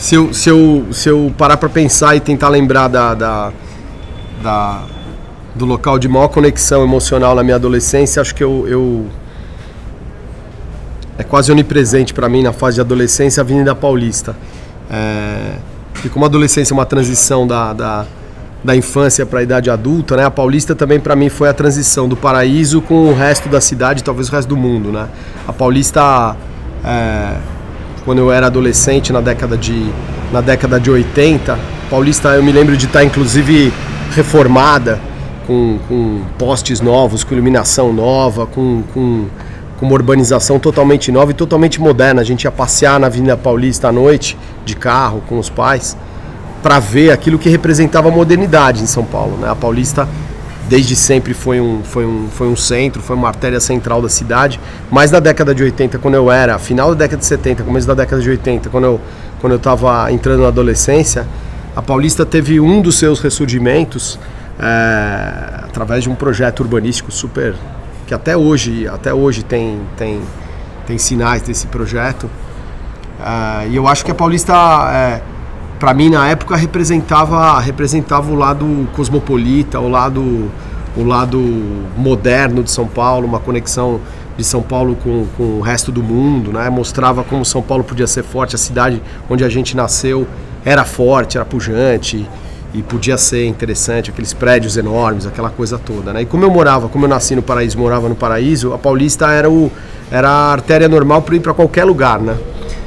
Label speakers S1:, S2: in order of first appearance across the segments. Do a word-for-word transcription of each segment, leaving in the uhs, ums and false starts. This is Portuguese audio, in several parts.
S1: Se eu, se eu, se eu parar para pensar e tentar lembrar da, da, da, do local de maior conexão emocional na minha adolescência, acho que eu, eu é quase onipresente para mim na fase de adolescência a Avenida Paulista. É, e como a adolescência é uma transição da, da, da infância para a idade adulta, né, a Paulista também para mim foi a transição do paraíso com o resto da cidade, talvez o resto do mundo, né? A Paulista... É, quando eu era adolescente, na década de, na década de oitenta, Paulista, eu me lembro de estar inclusive reformada, com, com postes novos, com iluminação nova, com, com, com uma urbanização totalmente nova e totalmente moderna. A gente ia passear na Avenida Paulista à noite, de carro, com os pais, para ver aquilo que representava a modernidade em São Paulo, né? A Paulista desde sempre foi um, foi, um, foi um centro, foi uma artéria central da cidade, mas na década de oitenta, quando eu era, final da década de setenta, começo da década de oitenta, quando eu quando eu estava entrando na adolescência, a Paulista teve um dos seus ressurgimentos é, através de um projeto urbanístico super, que até hoje, até hoje tem, tem, tem sinais desse projeto, é, e eu acho que a Paulista... É, para mim, na época, representava, representava o lado cosmopolita, o lado, o lado moderno de São Paulo, uma conexão de São Paulo com, com o resto do mundo, né? Mostrava como São Paulo podia ser forte, a cidade onde a gente nasceu era forte, era pujante e podia ser interessante, aqueles prédios enormes, aquela coisa toda, né? E como eu morava, como eu nasci no Paraíso, morava no Paraíso, a Paulista era, o, era a artéria normal para ir para qualquer lugar, né?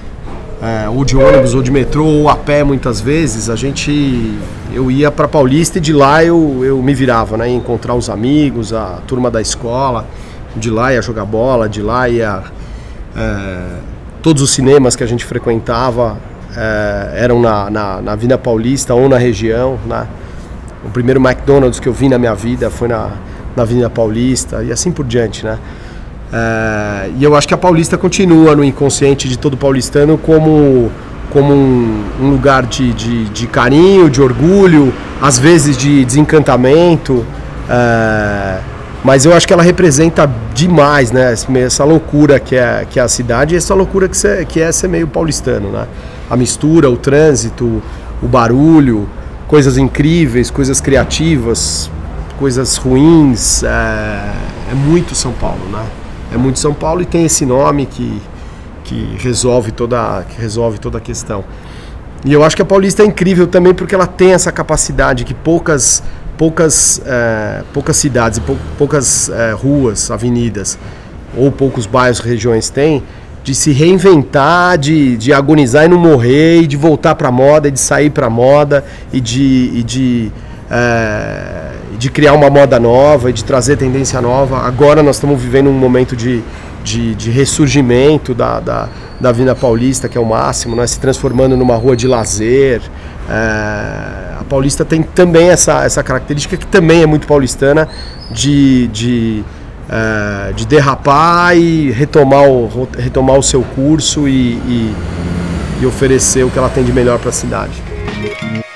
S1: É, ou de ônibus, ou de metrô, ou a pé muitas vezes, a gente, eu ia para Paulista e de lá eu, eu me virava, né? Ia encontrar os amigos, a turma da escola, de lá ia jogar bola, de lá ia... É, todos os cinemas que a gente frequentava é, eram na, na, na Avenida Paulista ou na região, né? O primeiro McDonald's que eu vi na minha vida foi na, na Avenida Paulista e assim por diante, né? É, e eu acho que a Paulista continua no inconsciente de todo paulistano como, como um, um lugar de, de, de carinho, de orgulho, às vezes de desencantamento, é, mas eu acho que ela representa demais, né, essa loucura que é, que é a cidade e essa loucura que, cê, que é ser meio paulistano, né? A mistura, o trânsito, o barulho, coisas incríveis, coisas criativas, coisas ruins, é, é muito São Paulo, né? É muito São Paulo e tem esse nome que, que, resolve toda, que resolve toda a questão. E eu acho que a Paulista é incrível também porque ela tem essa capacidade que poucas, poucas, é, poucas cidades, pou, poucas é, ruas, avenidas ou poucos bairros, regiões têm, de se reinventar, de, de agonizar e não morrer, e de voltar para a moda, e de sair para a moda, e de... E de é, de criar uma moda nova e de trazer tendência nova. Agora nós estamos vivendo um momento de, de, de ressurgimento da, da, da Avenida Paulista, que é o máximo, né? Se transformando numa rua de lazer. É, a Paulista tem também essa, essa característica que também é muito paulistana de, de, é, de derrapar e retomar o, retomar o seu curso e, e, e oferecer o que ela tem de melhor para a cidade.